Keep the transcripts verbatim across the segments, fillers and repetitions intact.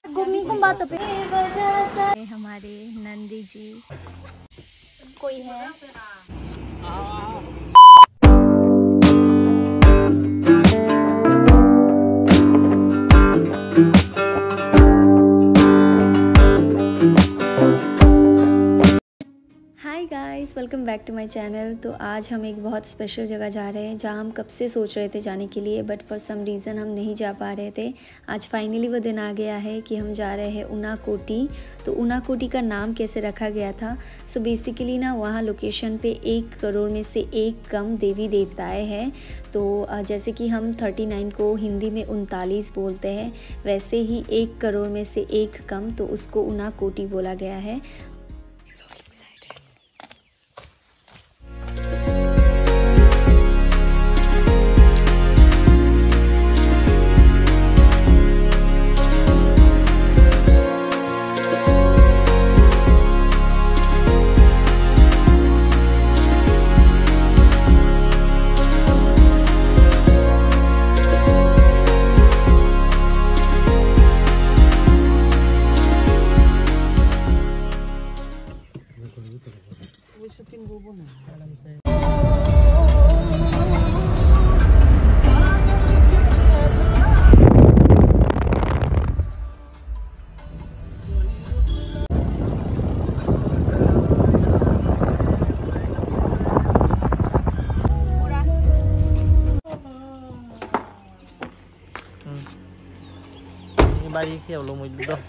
गुम्मी को बातों पे वजह से हमारे नंदी जी कोई है। Hi guys, welcome back to my channel. तो आज हम एक बहुत स्पेशल जगह जा रहे हैं जहां हम कब से सोच रहे थे जाने के लिए, बट फॉर सम रीज़न हम नहीं जा पा रहे थे। आज फाइनली वो दिन आ गया है कि हम जा रहे हैं उनाकोटी। तो उनाकोटी का नाम कैसे रखा गया था? सो so बेसिकली ना वहाँ लोकेशन पे एक करोड़ में से एक कम देवी देवताएँ हैं। तो जैसे कि हम उनतालीस को हिंदी में उनतालीस बोलते हैं, वैसे ही एक करोड़ में से एक कम, तो उसको उनाकोटी बोला गया है। Bari khéo lông mình đâu.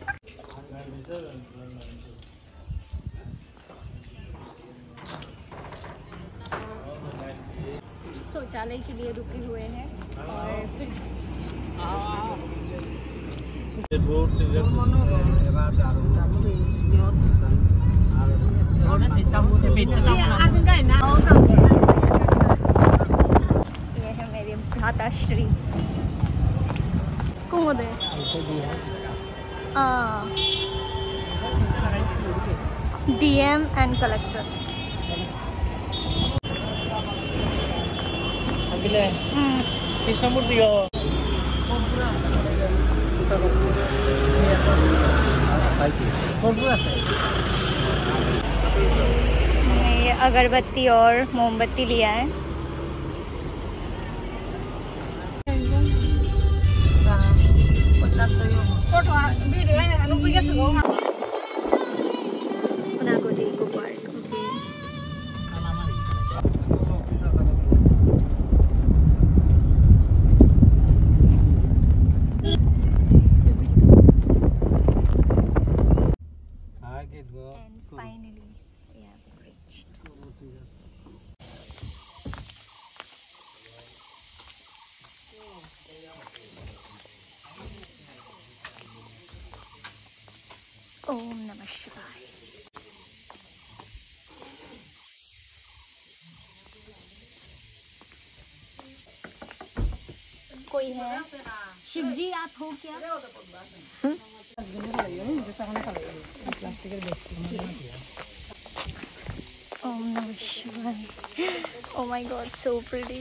शौचालय के लिए रुके हुए हैं और फिर ये है मेरे भ्राताश्री कुमुदे डीएम एंड कलेक्टर। अगले कृष्णमूर्ति हो मैंने ये अगरबत्ती और मोमबत्ती लिया है। Unakoti eco park. And finally we have reached. ओम नमः शिवाय। कोई है? शिव जी आप हो क्या? ओम नमः शिवाय। Oh my God, so pretty.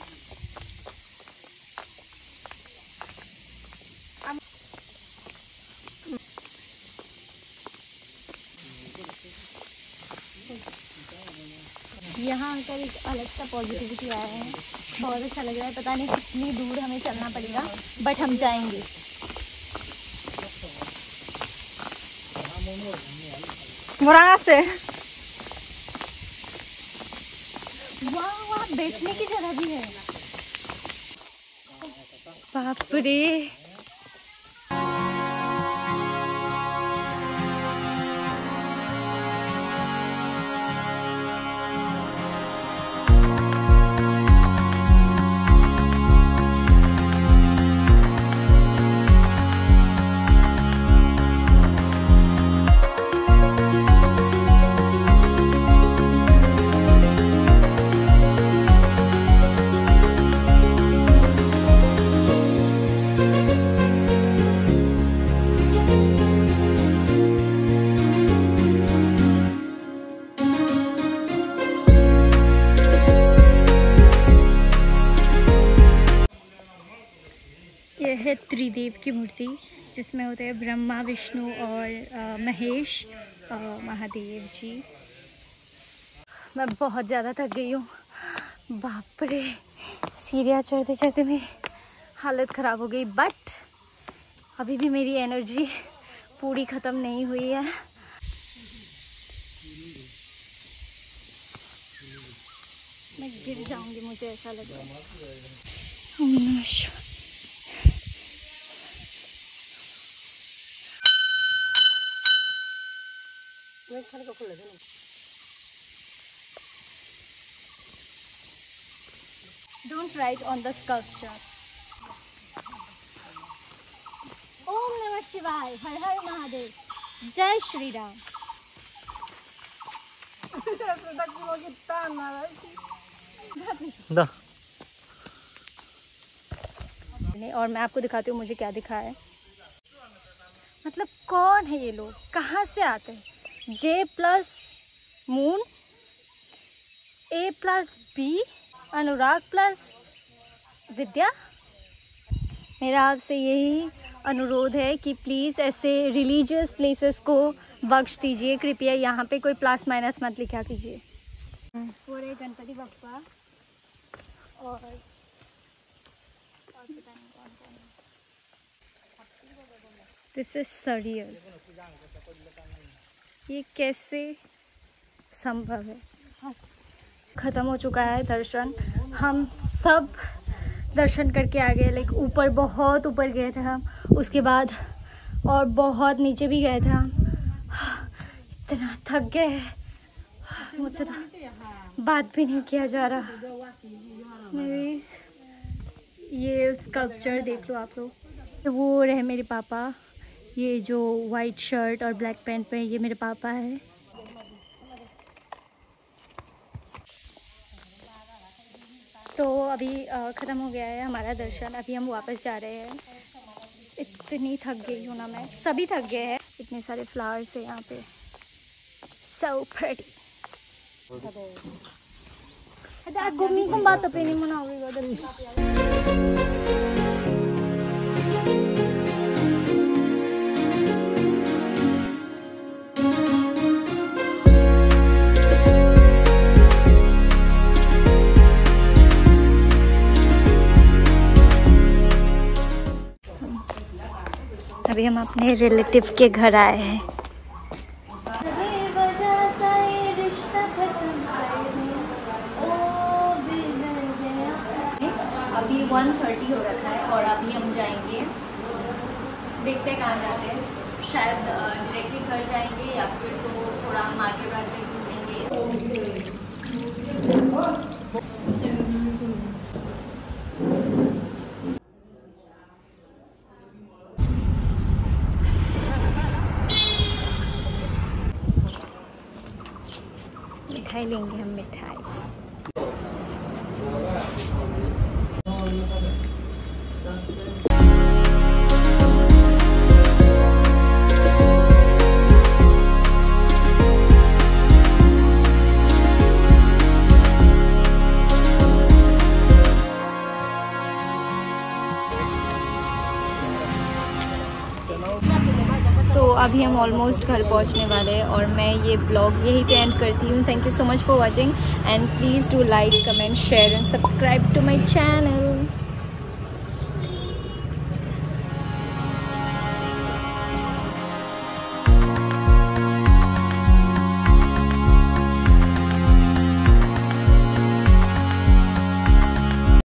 यहाँ आकर एक अलग सा पॉजिटिविटी आया है, बहुत अच्छा लग रहा है। पता नहीं कितनी दूर हमें चलना पड़ेगा, बट हम जाएंगे। मुराद से वाह वाह, बैठने की जगह भी है। बाप रे, है त्रिदेव की मूर्ति। जिसमें होते हैं ब्रह्मा, विष्णु और आ, महेश, आ, महादेव जी। मैं बहुत ज़्यादा थक गई हूँ, बाप रे, सीढ़ियाँ चढ़ते चढ़ते मेरी हालत ख़राब हो गई। बट अभी भी मेरी एनर्जी पूरी ख़त्म नहीं हुई है। मैं गिर जाऊंगी, मुझे ऐसा लग रहा है। Don't write on the sculpture. ओम नमः शिवाय, हर हर महादेव, जय श्री राम। दा। और मैं आपको दिखाती हूँ मुझे क्या दिखा है। मतलब कौन है ये लोग, कहाँ से आते हैं? J plus moon, A plus B, Anurag plus Vidya. मेरा आपसे यही अनुरोध है कि प्लीज़ ऐसे रिलीजियस प्लेसेस को बख्श दीजिए, कृपया यहाँ पे कोई प्लस माइनस मत लिखा कीजिए। पूरे गणपति बप्पा और दिस इज सरियल। ये कैसे संभव है? ख़त्म हो चुका है दर्शन, हम सब दर्शन करके आ गए। लाइक ऊपर, बहुत ऊपर गए थे हम, उसके बाद और बहुत नीचे भी गए थे हम। इतना थक गए, मुझसे तो बात भी नहीं किया जा रहा। मेरी ये स्कल्पचर देख लो आप लोग। वो रहे मेरे पापा, ये जो वाइट शर्ट और ब्लैक पैंट पे, ये मेरे पापा है। तो अभी ख़त्म हो गया है हमारा दर्शन, अभी हम वापस जा रहे हैं। इतनी थक गई हूँ ना मैं, सभी थक गए हैं। इतने सारे फ्लावर्स है यहाँ पे, so pretty। ada gumi kung bata pa mo na अभी हम अपने रिलेटिव के घर आए हैं। अभी वन थर्टी हो रखा है और अभी हम जाएंगे, देखते हैं कहाँ जाते हैं। शायद डायरेक्टली घर जाएंगे या फिर तो थोड़ा मार्केट वार्केट घूमेंगे। मिठाई लेंगे हम, मिठाई। तो अभी हम ऑलमोस्ट घर पहुंचने वाले हैं और मैं ये ब्लॉग यहीं पे एंड करती हूँ। Thank you so much for watching and please do like, comment, share and subscribe to my channel.